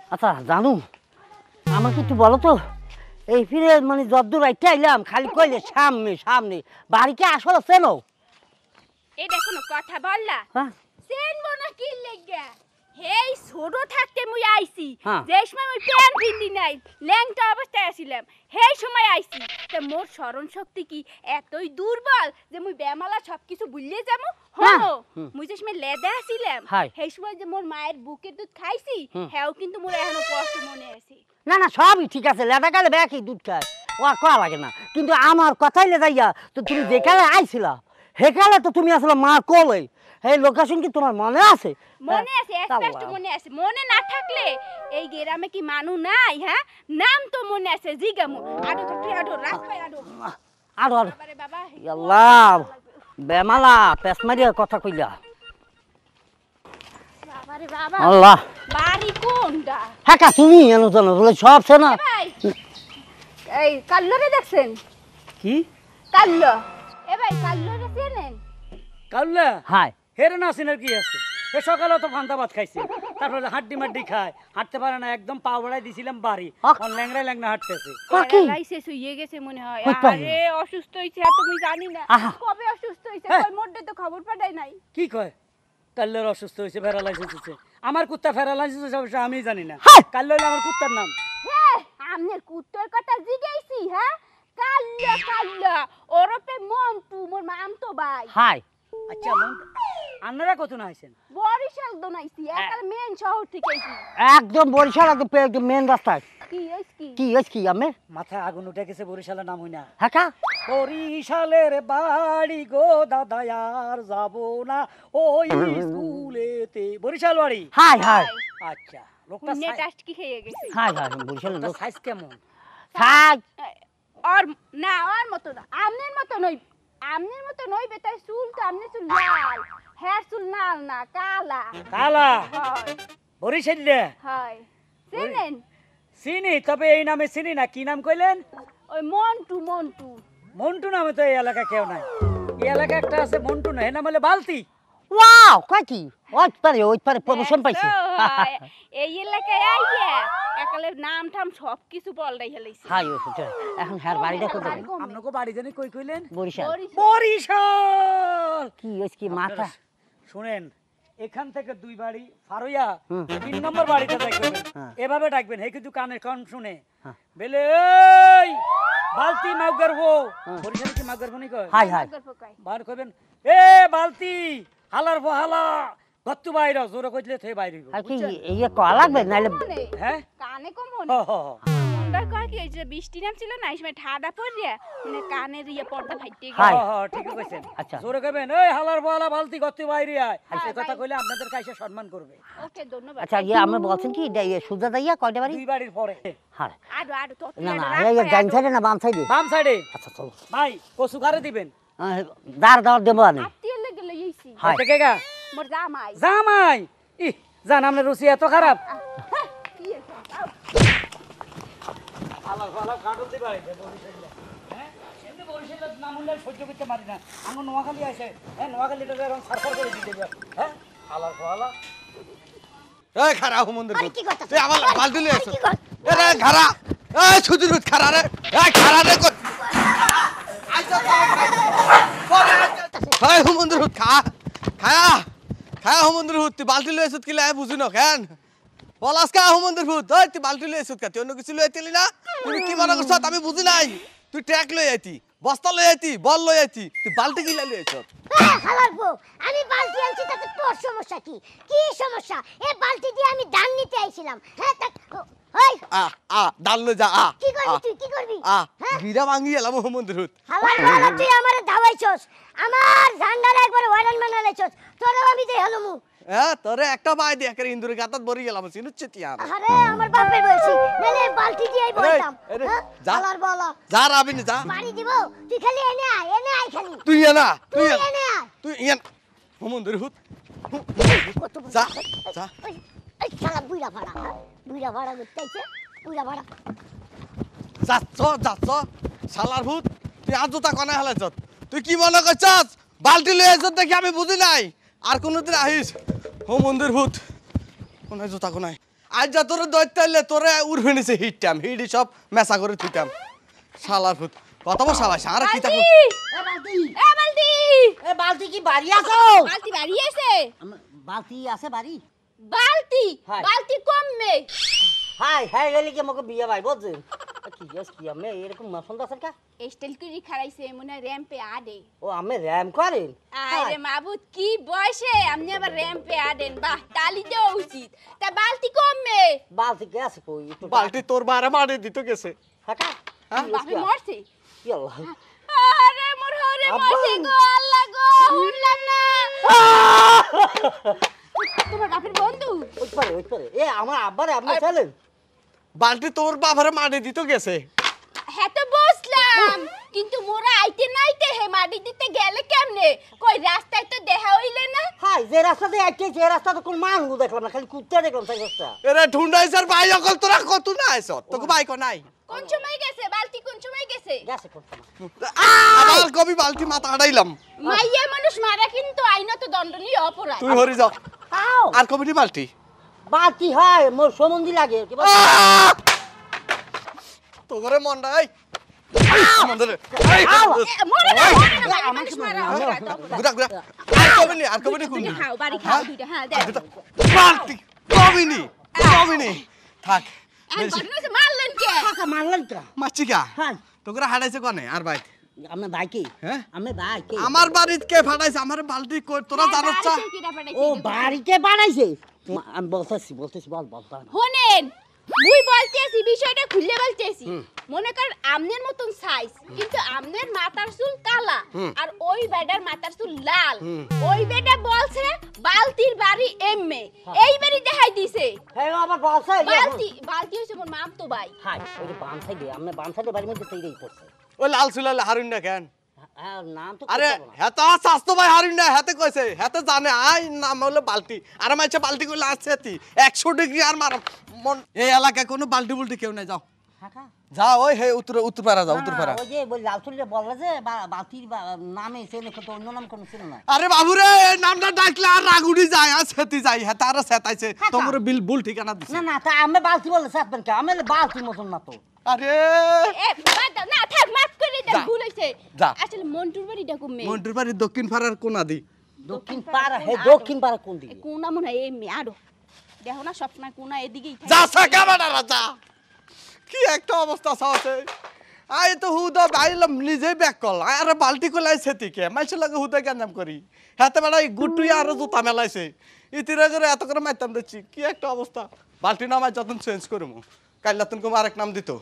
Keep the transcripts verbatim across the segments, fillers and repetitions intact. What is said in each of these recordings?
আচ্ছা জানু আমাকে একটু বলো তো এই ফিরে মানে যদ্দূর রাইতে আইলাম খালি কইলে সামনে সামনে বাড়িকে আসলে চেনো এই দেখো না কথা বললা হ্যাঁ চেনবো না কি লেগা হেই ছোট থাকতে মুই আইছি হ্যাঁ। যে সময় মুই প্যান পিন্দি নাই ল্যাংটা অবস্থায় আছিলাম সেই সময় আইছি তে মোর স্মরণ শক্তি কি এতই দুর্বল যে মুই বেমালা সবকিছু ভুলিয়ে যাবো হ্যাঁ। হনো হুম। মুই যে সময় লেদা আছিলাম হাই। সেই সময় যে মোর মায়ের বুকের দুধ খাইছি হুম। হেও কিন্তু মোর এখনো কষ্ট মনে আছে না না সবই ঠিক আছে লেদা কালে ব্যাকি দুধ খায় ও আর কয়া লাগে না কিন্তু আমার কথাই লে যাইয়া তো তুমি যেকালে আইছিলা সেকালে তো তুমি আসলে মা কোলে এই লোকেশন কি তোমার মনে আছে মনে আছে স্পষ্ট মনে আছে মনে না থাকলে এই গ্রামে কি মানু নাই হ্যাঁ নাম তো মনে আছে জিগামু আডো তো আডো রাখ ভাই আডো আরো আর বাবারে বাবা আল্লাহ বেমালা পেস মারিয়া কথা কইলা বাবারে বাবা আল্লাহ বাড়ি কোনটা হ্যাঁ কা তুমি এনো জানো বলে সব সেনা এ ভাই এই কাল্লরে দেখছেন কি কাল্লো এ ভাই কাল্লরে চেনেন কাউলা হাই হেরে না সিনের কি আছে এ সকালে তো ফান্তা ভাত খাইছে তারপরে হাড্ডি মাড্ডি খায় হাঁটতে পারে না একদম পা বড়াই দিছিলাম বাড়ি আহ। অন ল্যাংড়া ল্যাংড়া হাঁটতেছে কাকি লাইসেন্স হয়ে গেছে মনে হয় কই পাই? আরে অসুস্থ হইছে আর তুমি জানি না আহা। কবে অসুস্থ হইছে হ্যাঁ। কই মোডে তো খবর পাঠাই নাই কি কয় কাল্লের অসুস্থ হয়েছে প্যারালাইসিস হচ্ছে আমার কুত্তা প্যারালাইসিস হয়েছে অবশ্য আমি জানি না হ্যাঁ। কাল্ল হইলে আমার কুত্তার নাম হ্যাঁ আমনের কুত্তর কথা জিগাইছি হ্যাঁ কাল্লো কাল্লো ওরপে মন্টু মোর মাম তো ভাই হাই আচ্ছা মন আপনারা কত না আইছেন বরিশাল দনাইছি একাল মেন শহর থেকে আইছি একদম বরিশাল একদম মেন রাস্তায় কি হইছ কি কি হয়েছে কি আমি মাথায় আগুন উঠে গেছে বরিশালের নাম হই না হ্যাঁ কা বরিশালের বাড়ি গো দাদা আর যাবো না ওই স্কুলেতে বরিশাল বাড়ি হাই হাই আচ্ছা লোকটা পুণ্যে টাস্ট কি খেয়ে গেছে হাই হাই বরিশাল লোক সাইজ কেমন হাই আর না আর মতো না আমনের মতো নই আমনের মতো নই বেটার চুল তো আমনের চুল লাল হেয়ার চুল লাল না কালা কালা হয় বরিশাল রে হয় চেনেন চিনি তবে এই নামে চিনি না কি নাম কইলেন ওই মন্টু মন্টু মন্টু নামে তো এই এলাকা কেউ নাই এই এলাকা একটা আছে মন্টু না এ নাম হলে বালতি ওয়াও কয় কি ওই পারে ওই পারে প্রমোশন পাইছে দেখছো, হয়। এই এলাকায় আইয়া একালে নাম ঠাম সব কিছু পাল্টাই হেলাইছে হাই ও সেটা এখন হ্যার বাড়িটা কোথায় আপনাকে বাড়ি জানি কই কইলেন বরিশাল বরিশাল কি হয়েছে কি মাথা শুনেন এখান থেকে দুই বাড়ি ফারুইয়া হুম। তিন নম্বর বাড়িতে যাইবেন হ্যাঁ। এভাবে ডাকবেন হে কিন্তু কানে কম শুনে হ্যাঁ। বেলে এই বালতি মাগর হো হ্যাঁ। বরিশালে কি মাগর বনি কয় হাই হাই বার কইবেন এ বালতি হালার ফো হালা গত্তু বাইরে জোরে কইলে থে বাইরে হইব আর কি এই কয়া লাগবে নাইলে হ্যাঁ কানে কম হ হ হ। মন্ডার কয় কি হইছে বৃষ্টি নাম ছিল না এই সময় ঠাডা পড়িয়া মানে কানের ইয়া পর্দা ফাইটে হাই। গেছে হ, হ, ঠিকই কইছেন আচ্ছা। জোরে কইবেন এই হালার ফো হালা বালতি গত্তু বাইরে আয় হ্যাঁ, এই কথা ভাই। কইলে আপনাদের কাছে সম্মান করবে ওকে ধন্যবাদ আচ্ছা ইয়ে আমরা বলছেন কি এটা ইয়ে সুজা দাইয়া কয়টা বাড়ি দুই বাড়ির পরে হ্যাঁ আডো আডো তো না না এই ডান সাইডে না বাম সাইডে বাম সাইডে আচ্ছা চলো ভাই কসু কারে দিবেন দাঁড় দাঁড় দেবো আমি আত্মীয় লেগে লইছি হাই থেকে গা মোর জামাই জামাই ই জান আপনার রুচি এত খারাপ হ্যাঁ, কি হইছে? আউ। আলার ফালা কাটল দি বাড়ি বরিশালে হ্যাঁ এমনি বরিশালে নাম হলে সহ্য করতে পারি না আমার নোয়াখালী আছে হ্যাঁ নোয়াখালীটা এরকম সারফার করে দিতে হবে হ্যাঁ আলার ফালা এই খারা হুমন্দির আরে কি কথা তুই আমার বালতি লই আইছ কি কথা? এ রে খারা এই ছুদির ভূত খারা রে এই খারা রে কই আইছা তো এই হুমন্দির ভূত খা খায়া খায়া হুমন্দির ভূত তুই বালতি লই আইছ কি লাই বুঝি না কেন পলাস কা হুমন্দির ভূত ওই তুই বালতি লই আইছ কা তুই অন্য কিছু লই আইতিলি না তুই কি মনে করছ আমি বুঝি নাই তুই ট্র্যাক লই আইতি বস্তা লই আইতি বল লই আইতি তুই বালতি কি লই আইছ হ্যাঁ, হালার বউ, আমি বালতি আনছি তাতে তোর সমস্যা কি কি সমস্যা এই বালতি দিয়ে আমি ধান নিতে আইছিলাম হ্যাঁ তা ওই আ আ ডাল লই যা আ কি করবি তুই কি করবি আ হ্যাঁ গিরা ভাঙি এলাম হুমন্দির ভূত হালার বউ, তুই আমারে ধাওয়াইছস আমার ঝান্ডারে একবার ওয়ারান বানাইছস তোরও আমি দেই হলমু হ্যাঁ তোরে একটা পাই দিয়ে একের ইন্দুরে গাতাত বরি গেলাম চিনুচ্ছে তিয়ার আরে আমার বাপের বয়সী নালে বালতি দিয়েই বলতাম আরে, হ্যাঁ যা। হালার বলা যা রাবিনি যা বাড়ি দিব তুই খালি এনে আয় এনে আয় খালি তুই না তুই তুই এনে আয় তুই ইয়ান হুমন্দির ভূত কত বড়- যা যা ওই এই শালা বুইড়া ভাড়া হ্যাঁ? বুইড়া ভাড়া করতে আইছে বুইড়া ভাড়া যাচ্ছ যাচ্ছ শালার ভূত তুই আজ জুতা কনে হেলাইছ তুই কি মনে করছস বালতি লই আইছ দেখি আমি বুঝি নাই আর কোনদিন আহিস হুমন্দির ভূত কোনায় জুতা কোনায় আজ যা তোরে দৈত্য আইলে তোরে উড়বে নিছে হিটটাম হিডি সব মেসা করে থুইতাম শালার ভূত কত বড় সাবাস আর কি তা বালতি এ বালতি এ বালতি এ বালতি কি বাড়ি আছো বালতি বাড়ি আছে আম- বালতি আছে বাড়ি বালতি হাই। বালতি কমবে হাই হাই গেলি কি আমাকে বিয়ে ভাই বলছেন কি গেস কি আমি এরকম পছন্দ আছেন কা স্টাইল করে খাড়াইছে মনে র্যাম্পে আডে ও আমি র্যাম করেন আরে মাবুত কি বয়সে আপনি আবার র্যাম্পে আডেন বাহ তালি দেওয়া উচিত তা বালতি কমবে বালতি কে আছে কই একটু বালতি তোর বারে মারে দিতে গেছে হাকা বাপে মরছে কি আল্লাহ আরে মোর হরে আব্বা। মরছে গো আল্লাহ গো শুনলাম না তোমার বাপের বন্ধু ওই পারে ওই পারে এ আমার আব্বারে আপনি চলেন বালতি তোর বাবারে মারে দিতে গেছে হ্যাঁ তো বসলাম কিন্তু মোরা আইতে নাইতে হে মাটি দিতে গেলে কেমনে কই রাস্তায় তো দেখা হইলে না হাই যে রাস্তা দিয়ে আইতে যে রাস্তা তো কোন মানুষ দেখলাম না খালি কুত্তা দেখলাম সেই রাস্তা এরে ঢুন্ডাই স্যার ভাই অকল তোরা কত না আইছ তোকে বাইক নাই কোন সময় গেছে বালতি কোন সময় গেছে গেছে করতাম আবার কবি বালতি মাথা আড়াইলাম মাইয়া মানুষ মারা কিন্তু আইনত দণ্ডনীয় অপরাধ তুই হরি যাও আও আর কবি বালতি বালতি হয় মোর সম্বন্ধি লাগে কি বল তো ঘরে মন নাই মন্দরে আও এ, মরে না মরে না মাইয়া মানুষ মারা অপরাধ অপরাধ। গুড়া গুড়া আর কবি নি আর কবি নি কোন দুইটা খাও বাড়ি খাও দুইটা হ্যাঁ দেখ বালতি কবি নি কবি নি থাক আর ঘটনা হচ্ছে মারলেন কে টাকা মারলেন তো মাচিকা হ্যাঁ তো ঘরে হারাইছে কোনে আর ভাই আমি ভাই কি হ্যাঁ আমি ভাই কি আমার বাড়িত কে ফাটাইছে আমার বালতি কই তোরা জানোস চা ও বাড়িতে বানাইছে আমি বলতেছি বলতেছি বল বল বল। শোনেন মুই বলতেছি বিষয়টা খুলে বলতেছি মনে করেন আমনের মতন সাইজ কিন্তু আমনের মাথার চুল কালা আর ওই বেডার মাথার চুল লাল ওই বেডা বলছে বালতির বাড়ি এমএ এই বাড়ি দেখাই দিছে হ্যাঁ আবার বলছে বালতি বালতি হইছে মোর মাম তো ভাই হাই ওই যে বাম সাইডে আমি বাম সাইডে বাড়ির মধ্যে তৈরি করছে ওই লাল সুলাল হারুন না কেন হ্যাঁ নাম তো আরে হেতা স্বাস্থ্য ভাই হারুন না হেতে কইছে হেতে জানে আই নাম হলো বালতি আর মাইছে বালতি কইলে আছে হেতি একশো ডিগ্রি আর মার মন এই এলাকায় কোনো বালতি বুলটি কেউ নাই যাও কাকা যা ওই হে উত্তর উত্তরপাড়া যাও উত্তরপাড়া ওই যে বল লাল চুলে বললে যে বা- বালতির বা- নামে চেনে কত অন্য নাম কোন ছিল না আরে বাবুরে এই নামটা ডাকলে আর রাগুড়ি যায় আর সেতি যায় হেতা আর সেতাইছে কাকা। তোমার বিল ভুল ঠিকানা দিছে না না তা আমি বালতি বললে সাথবেন কে আমি বালতির মতন না তো আরে এ বাদ দাও, না থাক মাফ করে দেন যা। ভুল হইছে যা। আসলে মন্টুর বাড়িটা কমে মন্টুর বাড়ির দক্ষিণ পাড়ার কোনা দি দক্ষিণ পাড়া হে দক্ষিণ পাড়া কোন দিকে কোনা মনে হয় এমনি আরো দেখো না সবসময় কোনা এদিকেই থাকে যা সাকা বাড়ারা যা কি একটা অবস্থা আছে আই তো হুদা বাইলাম নিজে ব্যাক কল আর বালতি কলাই সেতিকে মাইছে লাগে হুদা গঞ্জাম করি হাতে বেড়াই গুটুই আর জুতা মেলাইছে ইতিরে করে এত করে মাইতাম দিচ্ছি কি একটা অবস্থা বালতি নামাই যতন চেঞ্জ করবো কাল নতুন কম আরেক নাম দিত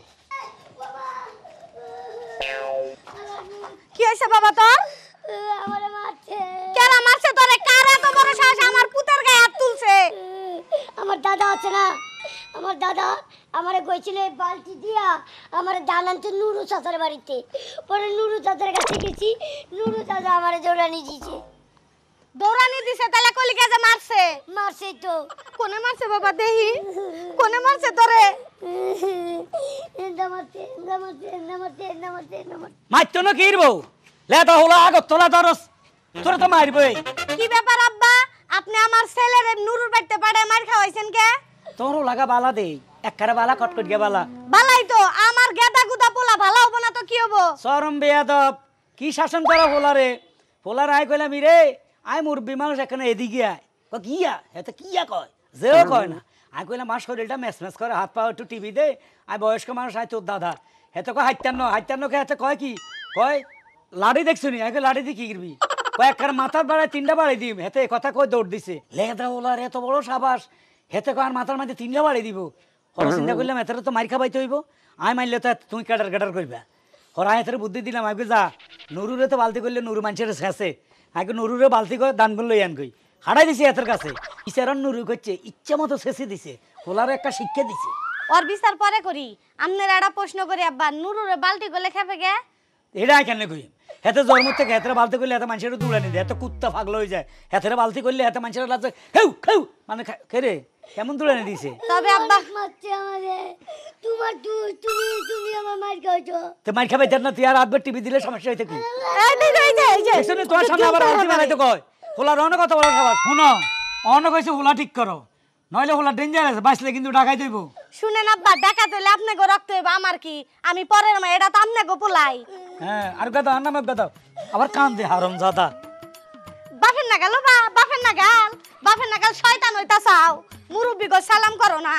কি হইছে বাবা তোর আমারে মারছে কেন মারছে তোরে কার এত বড় সাহস আমার পুতের গায়ে হাত তুলছে আমার দাদা আছে না আমার দাদা আমারে কইছিল এই বালতি দিয়া আমারে ধান আনতে নুরু চাচার বাড়িতে পরে নুরু চাচার কাছে গেছি নুরু চাচা আমারে জোড়ানি দিয়েছে দৌড়ানি দিছে তাহলে কলিকে যে মারছে মারছে তো কোনে মারছে বাবা দেহি কোনে মারছে তোরে এন্দা মারছে এন্দা মারছে এন্দা মারছে এন্দা মারছে এন্দা মারছে মারতো না কি রবো লেটা হলো আগত তোলা ধরস তোরা তো মারবই কি ব্যাপার আব্বা আপনি আমার ছেলের নুরুর বাড়িতে পাড়ায় মার খাওয়াইছেন কে তোরও লাগা বালা দে একখারে বালা কটকট গে বালা বালাই তো আমার গেদা গুদা পোলা ভালো হবো না তো কি হবো চরম বেয়াদব কি শাসন করা পোলারে পোলার আয় কইলাম রে আয় মুরব্বী মানুষ এখানে এদিকে আয় ক কিয়া হেতে কিয়া কয় যেও কয় না আয় কইলাম আমার শরীরটা ম্যাচ ম্যাচ করে হাত পা একটু টিভি দে আয় বয়স্ক মানুষ আয় তোর দাদা হেতে কয় হাইতান্ন হাইতান্নকে হেতে কয় কি কয় লাড়ি দেখছো নি আয় কয় লাড়ি দিয়ে কি করবি কয় একখানে মাথার বাড়ায় তিনটা বাড়ি দিম হেতে এ কথা কয় দৌড় দিছে লেদা ওলার এত বড় সাবাস হেতে কয় আর মাথার মাঝে তিনটা বাড়ি দিব হর চিন্তা করলাম এতে তো মার খাবাইতে হইব আয় মারলে তো তুই কাটার কাটার করবা হর আয় এতে বুদ্ধি দিলাম আগে যা নুরুরে তো বালতি করলে নুরু মানুষের শেষে আগে নুরুরে বালতি করে দান করলো ইয়ান কই হারাই দিছে এতের কাছে ইচারণ নুরু করছে ইচ্ছা মতো শেষে দিছে পোলার একটা শিক্ষা দিছে ওর বিচার পরে করি আমনের একটা প্রশ্ন করি আব্বা নুরুরে বালতি গলে খেপে গে এটা কেন কই হেতে জন্ম থেকে হেতে বালতি করলে এত মানুষের দৌড়ানি দেয় এত কুত্তা ফাগলো হয়ে যায় হেতে বালতি করলে এত মানুষের লাজে খেউ খেউ মানে খেরে কেমন দৌড়ানি দিছে তবে আব্বা মারছে আমারে তোমার দূর তুমি তুমি আমার মার খাওছো তো মার খাবে না তুই আর রাতভর টিভি দিলে সমস্যা হইতে কি এই যে, এই যে, এই যে। দেখছো তোমার সামনে আবার বালতি বানাইতে কয় হোলার অনেক কথা বলার খাবার শুনো অন্য কইছে হোলা ঠিক করো নইলে হলো ডেঞ্জারাস, বাঁচলে কিন্তু ডাকাই দেব। শুনেন আব্বা, ডাকাত হইলে আপনাকে রক্ত হইব, আমার কি? আমি পরের মা, এটা তো আপনাকে পোলাই। হ্যাঁ, আর কথা আর নামে কথা আবার কান দে হারাম জাদা। বাপের না গেল বা বাপের না গাল, বাপের না গাল শয়তান হইতা চাও, মুরব্বি গো সালাম করো না।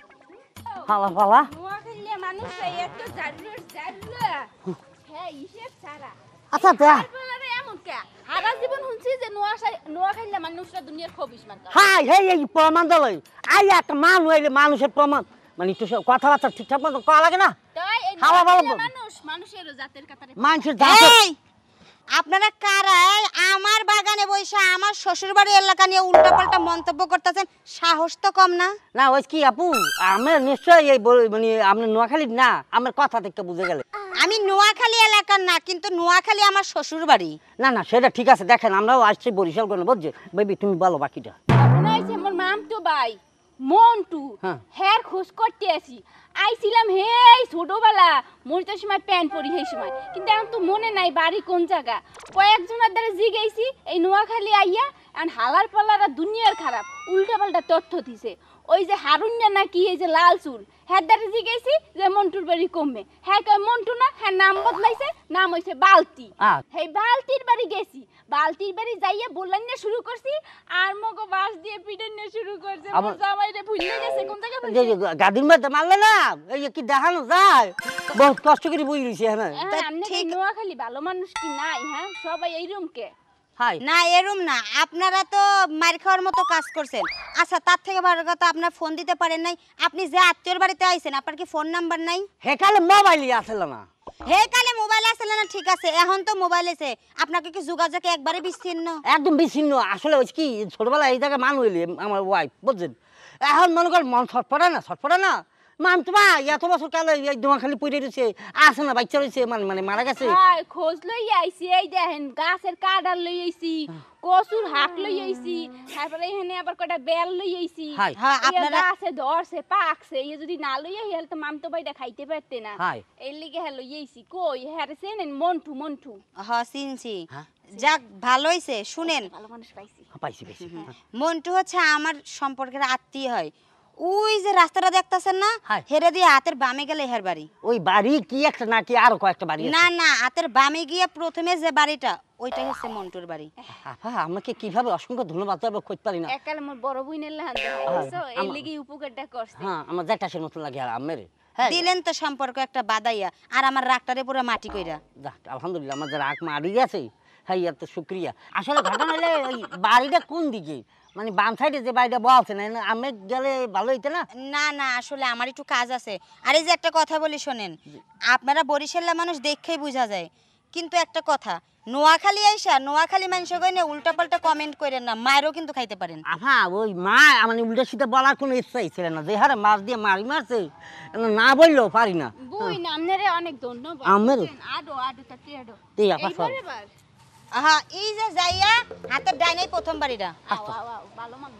হালা ফালা নোয়াখালী মানুষ এত জারুর জারুলা হ্যাঁ হিসেব ছাড়া। আচ্ছা তা তারপরে এমন কে সারা জীবন শুনছি যে নোয়াখালী নোয়াখালী মানুষরা দুনিয়ার খবিস মার্কা। হাই হে এই প্রমাণ দলই আই একটা মান হইলে মানুষের প্রমাণ মানে একটু কথাবার্তা ঠিকঠাক মতো করা লাগে না। তাই এই হাওয়া ভালো নোয়াখালী মানুষ মানুষের জাতের কাতারে মানুষের জাত এই আপনারা কারাই আমার বাগানে বইসা আমার শ্বশুর বাড়ি এলাকা নিয়ে উল্টাপাল্টা মন্তব্য করতেছেন? সাহস তো কম না? না ওই কি আপু আমি নিশ্চয়ই এই বল- মানে আপনি নোয়াখালী না আমার কথা থেকে বুঝে গেলে। আমি নোয়াখালী এলাকার না, কিন্তু নোয়াখালী আমার শ্বশুর বাড়ি। না না সেটা ঠিক আছে, দেখেন আমরাও আসছি বরিশাল করে বুঝছে বেবি তুমি বলো বাকিটা। মনে হইছে মোর মামতো ভাই মন্টু হ্যাঁ। হ্যার খোঁজ করতে আসি আইছিলাম হেই ছোটবেলা মরিতে সময় প্যান্ট পরি সেই সময়, কিন্তু এখন তো মনে নাই বাড়ি কোন জায়গা। কয়েকজনের দ্বারা জিগাইছি এই নোয়াখালী আইয়া এখন হালার পালারা দুনিয়ার খারাপ উল্টা পাল্টা তথ্য দিছে। ওই যে হারুন্যা নাকি এই যে লাল চুল হ্যাঁ দ্বারা জিগাইছি যে মন্টুর বাড়ি কমে, হ্যাঁ কয় মন্টু না, হ্যাঁ নাম বদলাইছে, নাম হইছে বালতি। আ- এই বালতির বাড়ি গেছি, বালতির বাড়ি যাইয়া বললেন না শুরু করছি আর মগো বাস দিয়ে পিটান না শুরু করছে। আমার- আমার জামাইরে ভুলে গেছে কোন জায়গা যে যে গাদির মধ্যে মারলে না এই যে কি দেখানো যায় বহুত কষ্ট করে বই রয়েছে হ্যাঁ। হ্যাঁ আপনি কি নোয়াখালী ভালো মানুষ কি নাই? হ্যাঁ সবাই এইরকম কে? হাই না এরম না, আপনারা তো মার খাওয়ার মতো কাজ করছেন। আচ্ছা তার থেকে বড় কথা আপনার ফোন দিতে পারেন নাই। আপনি যে আত্মীয়র বাড়িতে আইছেন আপনার কি ফোন নাম্বার নাই? হেকালে মোবাইলই আসলে না। হে কালে মোবাইল আসলে না, ঠিক আছে এখন তো মোবাইল এসে আপনাকে কি যোগাযোগ একবারে বিচ্ছিন্ন? একদম বিচ্ছিন্ন। আসলে ওই কি ছোটবেলায় এই জায়গায় মান হইলে আমার ওয়াইফ বুঝছেন, এখন মনে করেন মন ছটফটে না ছটফটে না মান তোমা এত বছর কালে এই দোয়া খালি পড়ে রয়েছে আসে না বাচ্চা রয়েছে মানে মানে মারা গেছে। হাই খোঁজ লই আইছি, এই দেখেন গাছের কাডার লই আইছি, কচুর হাক লই আইছি, তারপরে এখানে আবার কয়টা বেল লই আইছি। হাই হ্যাঁ আপনারা আপনারা গাছে ধরছে পাকছে, এই যদি না লই আই হলে তো মামতো ভাইটা খাইতে পারতে না। হাই এই লিগে হ্যাঁ লই আইছি। কই হ্যাঁ চেনেন মন্টু? মন্টু হ্যাঁ চিনছি। হ্যাঁ? যাক ভালো হইছে। শুনেন, ভালো মানুষ পাইছি। পাইছি পাইছি। মন্টু হচ্ছে আমার সম্পর্কের আত্মীয় হয়। ওই যে রাস্তাটা দেখতাছেন না, হ্যাঁ। হেরে দিয়ে হাতের বামে গেলে হের বাড়ি। ওই বাড়ি কি একটা নাকি আরো কয়েকটা বাড়ি আছে? না না, হাতের বামে গিয়ে প্রথমে যে বাড়িটা ওইটাই হচ্ছে মন্টুর বাড়ি। আপা আমাকে কিভাবে অসংখ্য ধন্যবাদ দেবো খোঁজ পারি না। একালে মোর বড় বোনের লাহান দেখাইছো, এই আমার- লিগে উপকারটা করছে। হ্যাঁ আমার জ্যাঠাশের মতো লাগে আর আমের হ্যাঁ দিলেন তো সম্পর্ক একটা বাদাইয়া, আর আমার রাগটারে পুরো মাটি কইরা। যাক আলহামদুলিল্লাহ আমার যারা আঁক মারি গেছে হ্যাঁ এত শুক্রিয়া। আসলে ঘটনা হলে ওই বাড়িটা কোন দিকে মানে বাম সাইডে যে বাড়িটা বলছে না আমি গেলে ভালো হইতে না। না না আসলে আমার একটু কাজ আছে। আর এই যে একটা কথা বলি শোনেন, আপনারা বরিশালের মানুষ দেখেই বোঝা যায়, কিন্তু একটা কথা, নোয়াখালী আইসা নোয়াখালী মানুষ কইনে উল্টাপাল্টা কমেন্ট করেন না, মায়েরও কিন্তু খাইতে পারেন। আফা ওই মা মানে উল্টা সিধা বলার কোনো ইচ্ছাই ছিল না, যে হারে মাছ দিয়ে মারি মারছে না বললেও পারি না। বুই না আপনারে অনেক ধন্যবাদ। আমের? বুঝছেন? আডো আডো তাতে আডো। এই আপা সব। এইবার এবার আহা এই যে যাইয়া হাতের ডাইনেই প্রথম বাড়িটা। আও আও আও ভালো মানুষ।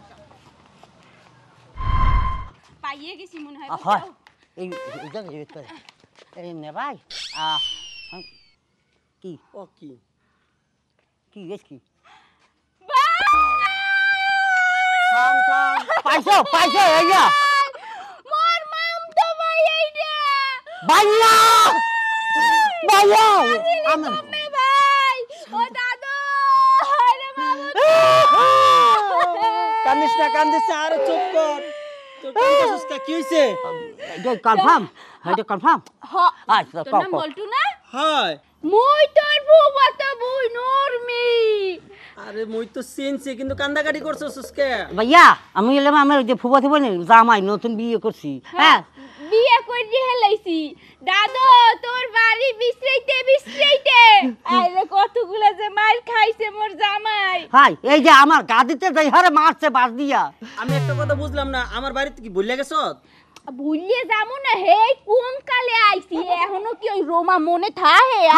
পাইয়ে গেছি মনে হয়। আফা এই এই জায়গায় যেতে পারে এই নে ভাই আহ কি ও কি কি গেছ কি থাম থাম পাইছো পাইছো এইয়া মোর মাম তো ভাই এইটা। ভাইয়া ভাইয়া আমার মে ভাই ও দাদু আরে মামু কান্দিস না কান্দিস না, আরে চুপ কর। তোর কান্দিস কা কি হইছে? এটা কনফার্ম এটা কনফার্ম হ আচ্ছা তোর কও নাম কও বলটু না? হাই মুই তোর বুবাতো বুই নরমি। আরে মই তো চিনছি, কিন্তু কান্দাকাটি করছস কে? ভাইয়া আমি এলাম আমার ওই যে ফুবা থুবা নেই জামাই নতুন বিয়ে করছি হ্যাঁ বিয়ে করে হেলাইছি দাদু তোর বাড়ি বিশ্রাইতে বিশ্রাইতে আইরে কতগুলা যে মার খাইছে মোর জামাই। হাই এই যে আমার গাদিতে যাই হারে মারছে বাস দিয়া। আমি একটা কথা বুঝলাম না, আমার বাড়িতে কি ভুলে গেছ? ভুলিয়ে যামু না হে কোন কালে আইছি এখনো কি ওই রোমা মনে থাহে আই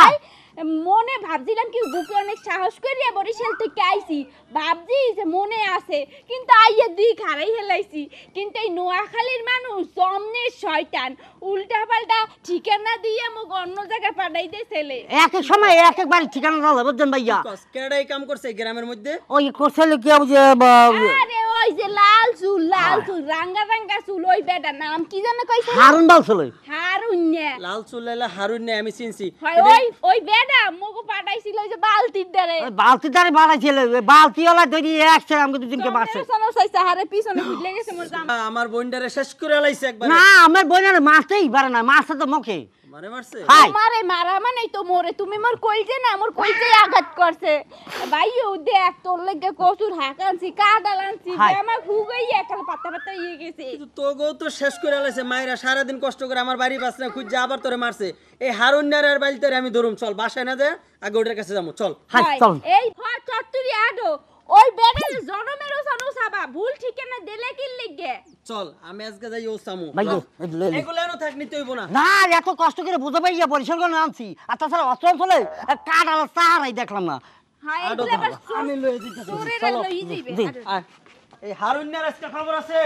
মনে ভাবছিলাম কি বুকে অনেক সাহস করিয়া বরিশাল থেকে আইছি, ভাবছি যে মনে আছে, কিন্তু আইয়া দুই খারাই হেলাইছি। কিন্তু এই নোয়াখালীর মানুষ জমনে শয়তান, উল্টা পাল্টা ঠিকানা দিয়ে মোক অন্য জায়গায় পাঠাই দে ছেলে। এক এক সময় এক এক বাড়ি ঠিকানা দাও বুঝছেন ভাইয়া। কেডাই কাম করছে গ্রামের মধ্যে? ওই করছিল কি যে আরে ওই যে লাল চুল লাল চুল রাঙ্গা রাঙ্গা চুল ওই বেটার নাম কি জানো কইছে? হারুন বলছিল। হারুন না, লাল চুল লাইলা হারুন না, আমি চিনছি। ওই ওই বেটা মোক পাঠাইছিল ওই যে বালতির দ্বারে। ওই বালতি দাঁড়ে বাড়াইছিল, বালতি ওলা ধরি একছে আমাকে দুদিনকে মারছে। হারে পিছনে ভুলে গেছে মোর জামা। আমার বোনটারে শেষ করে লাইছে একবার। না আমার বোনের মারতেই পারে না, মারছে তো মুখে। মারে মারছে? হাই আমারে মারা মানে তো মোরে, তুমি মোর কইছে না, মোর কইছে আঘাত করছে। ভাইও দেখ তোর লাগে কসুর হাকানছি কাদাল আনছি, হাই। আমার হুগাই একাল পাতা পাতা ইয়ে গেছে। কিন্তু তোগো তো শেষ করে লাইছে মাইরা, সারা দিন কষ্ট করে আমার বাড়ি বাসনা খুঁজে আবার তোরে মারছে। এই হারুন নারের বাড়িতে আমি ধরুম, চল বাসায় না দে, আগে ওটার কাছে যাবো, চল। হাই ভাই, চল। এই ফর চত্তুরি আডো ওই বেড়ের জনমের ওসানো সাবা ভুল ঠিকানা দিলে কি লিগে? চল আমি আজকে যাই ও সামু। ভাইয়া এগুলো এনো থাক, নিতে হইব না। না এত কষ্ট করে বুঝে পাইয়া পরিষ্কার করে আনছি, আর তাছাড়া অস্ত্র চলে কাঠ আর সাহারাই দেখলাম না। হ্যাঁ আডো এগুলা বাস দাও, আমি লয়ে দিতেছি। চোরেরা চলো। লই যাইবে। জি। আডো। আয়। এই হারুন নার আজকে খবর আছে?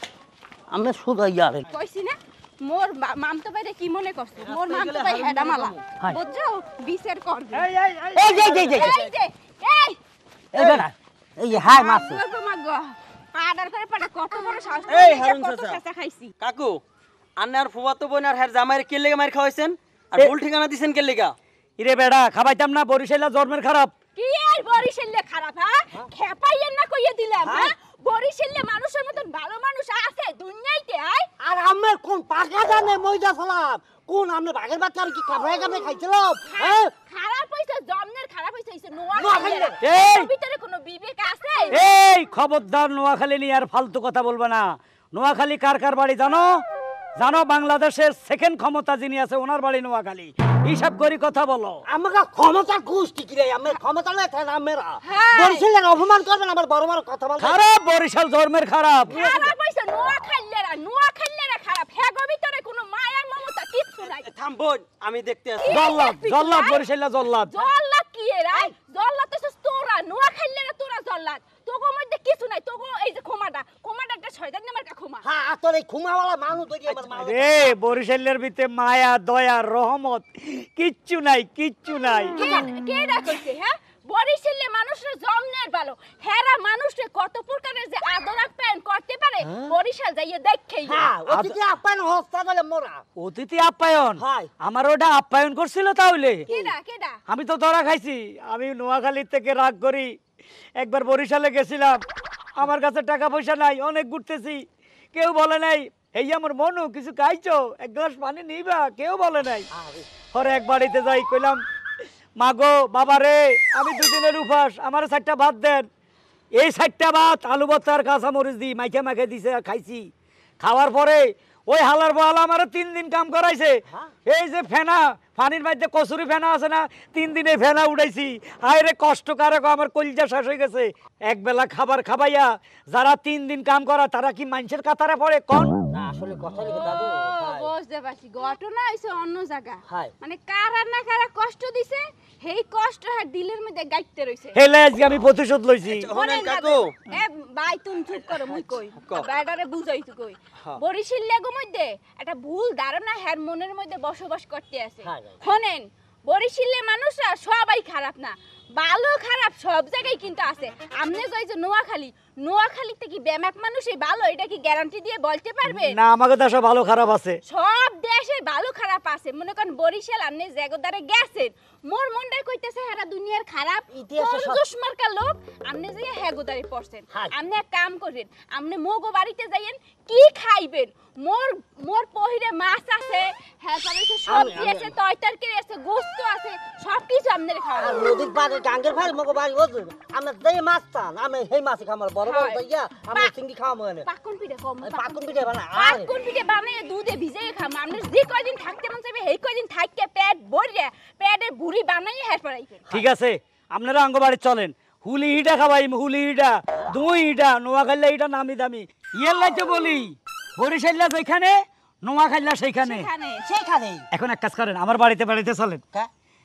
আমরা শুধু ইয়ারে কইছি না মোর মা- মামতো ভাইরে কি মনে করছে? মোর রাস্তায় মামতো গেলে ভাই হারুন হেডা মালা, হাই। বুঝছো? বিচার করবে। এই যে এই যে এই যে এই যে এই এই বেটা এই যে হাই মারছে। গো মাগো পাডার করে পাডা কত বড় সাহস! এই এই হারুন কত চাচা। চাচা খাইছি। কাকু, আন্নার ফুয়াতো বোন আর হ্যার জামাইয়ের কে লেগে মার খাওয়াইছেন? আর ভুল ঠিকানা দিছেন কে লেগা? ইরে বেড়া খাবাইতাম না, বরিশাইলা জন্মের খারাপ। কি আর বরিশালে খারাপ হ্যাঁ? খেপাইয়েন না কইয়া দিলাম হ্যাঁ? বরিশালে মানুষের মতন ভালো মানুষ আছে দুনিয়াইতে আয়? আর আমি কোন পাকা জানে মইদা সালাম কোন আমি বাঘের বাচ্চা আর কি কাবড়ায় কাবড়ায় খাইছিলাম হ্যাঁ? খারাপ হইছে জন্মের খারাপ হইছে হইছে নোয়া নোয়াখালীর। খাইলে। এই! এর ভিতরে কোনো বিবেক আছে? এই খবরদার, নোয়াখালী নিয়ে আর ফালতু কথা বলবে না। নোয়াখালী কার কার বাড়ি জানো? জানো বাংলাদেশের সেকেন্ড ক্ষমতা যিনি আছে ওনার বাড়ি নোয়াখালী। হিসাব করি কথা বলো। আমাকে ক্ষমতা গোষ্ঠী কি রে, আমি ক্ষমতা নাই তাই না মেরা হ্যাঁ। বরিশালের অপমান করবেন আমার বড় বড় কথা বলতে। খারাপ বরিশাল জন্মের খারাপ। খারাপ হইছে নোয়া খাইলেরা, নোয়া খাইলেরা খারাপ। হেগো ভিতরে কোনো মায়া মমতা কিচ্ছু নাই। থাম বোন, আমি দেখতে আসি। জল্লাদ জল্লাদ বরিশাইলা জল্লাদ। জল্লাদ কি এর আই? জল্লাদ তো তোরা, নোয়া খাইলেরা তোরা জল্লাদ। তোগো মধ্যে কিছু নাই, তোগো এই যে খোমাটা, খোমাটা একটা শয়তান নামের কা খোমা। হ্যাঁ আর তোর এই খুমাওয়ালা মানুষ ধরি আমার মা রে বরিশালের ভিতরে মায়া দয়া রহমত কিচ্ছু নাই, কিচ্ছু নাই। কে- কেডা কইছে হ্যাঁ? বরিশালে মানুষের জমনের ভালো, হেরা মানুষে কত প্রকারের যে আদর আপ্যায়ন করতে পারে বরিশাল যাইয়ে দেখেই। হ্যাঁ অতিথি আপ্যায়ন হস্তা বলে মোরা অতিথি আপ্যায়ন হাই। আমার ওটা আপ্যায়ন করছিল তাহলে? কেডা কেডা? আমি তো ধরা খাইছি। আমি নোয়াখালী থেকে রাগ করি একবার বরিশালে গেছিলাম, আমার কাছে টাকা পয়সা নাই, অনেক ঘুরতেছি, কেউ বলে নাই এই আমার মনু কিছু খাইছো, এক গ্লাস পানি নিবা, কেউ বলে নাই। পরে এক বাড়িতে যাই, কইলাম মাগো বাবা রে আমি দুদিনের উপাস, আমার চারটা ভাত দেন। এই চারটা ভাত আলু ভর্তা আর কাঁচা মরিচ দিই মাইখে মাইখে দিছে, খাইছি। খাওয়ার পরে ওই হালার বহাল আমার তিন দিন কাম করাইছে। এই যে ফেনা পানির মধ্যে কচুরি ফেনা আছে না, তিন দিনে ফেনা উড়াইছি। হায় রে কষ্টকারক, আমার কলিজা শেষ হয়ে গেছে। এক বেলা খাবার খাবাইয়া যারা তিন দিন কাম করা তারা কি মানুষের কাতারে পড়ে কোন? না আসলে কথা লিখে দাদু ও, হাই। বুঝতে পারছি, ঘটনা হইছে অন্য জায়গা। হাই। মানে কারা না কারা কষ্ট দিছে, সেই কষ্ট আর দিলের মধ্যে গাইতে রইছে। হেলে আজকে আমি প্রতিশোধ লইছি। শোনেন কাকু, এ ভাই তুমি চুপ করো, মুই কই কও। ব্যাডারে বুঝাইছো কই। হ্যাঁ। বরিশাল লেগো মধ্যে একটা ভুল ধারণা হ্যার মনের মধ্যে বসবাস করতে আছে। হ্যাঁ, হ্যাঁ। শোনেন বরিশালের মানুষরা সবাই খারাপ না, ভালো খারাপ সব জায়গায় কিন্তু আছে। আপনি কই যে নোয়াখালী, নোয়াখালীতে কি বেমাক মানুষই ভালো, এটা কি গ্যারান্টি দিয়ে বলতে পারবে? না আমাকে দেশে ভালো খারাপ আছে। সব দেশে ভালো খারাপ আছে। মনে করেন বরিশাল আপনি জেগোদারে গেছেন, মোর মনটাই কইতেছে হেরা দুনিয়ার খারাপ ইতিহাসে সব- কঞ্জুস মার্কা লোক। আপনি যে হেগোদারে পড়ছেন, হ্যাঁ। আপনি এক কাম করেন, আপনি মোগো বাড়িতে যাইয়েন, কি খাইবেন? মোর মোর পহিরে মাছ আছে, হ্যাঁ তবে সে সবজি আমি- আছে, তরকারি আছে, গোস্ত আছে, সব কিছু আপনাদের খাওয়া আর নদীর পাড়ে গাঙ্গের ভাই মগো বাড়ি ওজ আমরা যেই মাছ টান আমি সেই মাছ খামার বড় বড় হয়। দইয়া আমরা পা- চিংড়ি খাওয়া মনে পাকুন পিঠে কম পাকুন পিঠে বানা আর পাকুন পিঠে বানিয়ে দুধে ভিজিয়ে খাম। আপনি যে কয়দিন থাকতে মন চাইবে সেই কয়দিন থাকতে পেট ভরিয়ে পেটে বুড়ি বানাইয়ে হের পড়াইবেন। ঠিক আছে আপনারা আঙ্গ বাড়ি চলেন, হুলি হিটা খাবাই, হুলি হিটা দুই হিটা, নোয়াখালী হিটা নামি দামি। ইয়ের লাইতে বলি বরিশাল্লা যেখানে নোয়াখালী সেইখানে। সেখানে সেইখানে এখন এক কাজ করেন, আমার বাড়িতে বাড়িতে চলেন। কা?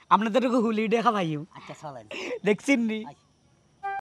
আপনাদেরকে হুলি দেখা ভাইও আচ্ছা চলেন দেখছেন নি